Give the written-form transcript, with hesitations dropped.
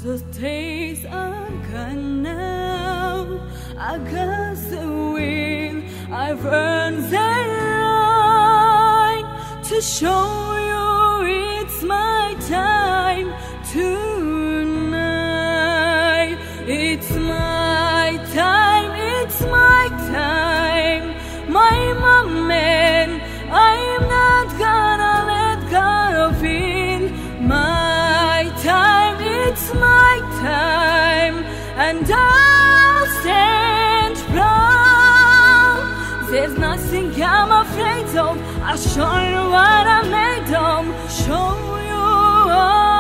The days are gone now. I got the will. I've earned the right to show you it's my time tonight. It's my time. It's my time. My moment. I'm not gonna let go of it. My time. It's my time, and I'll stand proud. There's nothing I'm afraid of. I'll show you what I'm made of. Show you all.